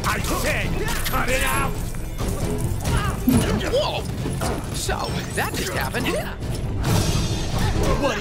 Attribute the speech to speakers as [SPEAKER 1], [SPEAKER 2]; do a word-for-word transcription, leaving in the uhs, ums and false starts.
[SPEAKER 1] I said, cut it out!
[SPEAKER 2] Whoa! So, that just happened. What